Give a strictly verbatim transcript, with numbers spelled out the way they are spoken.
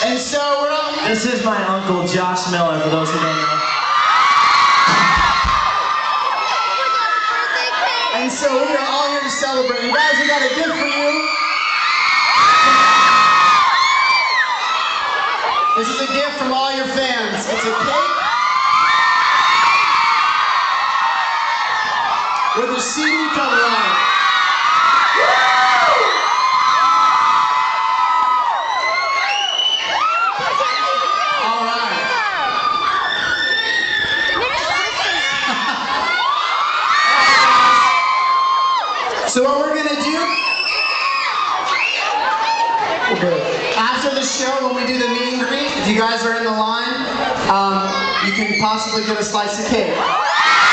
And so we're all here. This is my uncle Josh Miller, for those who don't know. And so we are all here to celebrate. You guys, we got a gift for you. This is a gift from all your fans. It's a cake with a C D cover on it. All right. So what we're gonna do, after the show, when we do the meet and greet, if you guys are in the line, um, you can possibly get a slice of cake.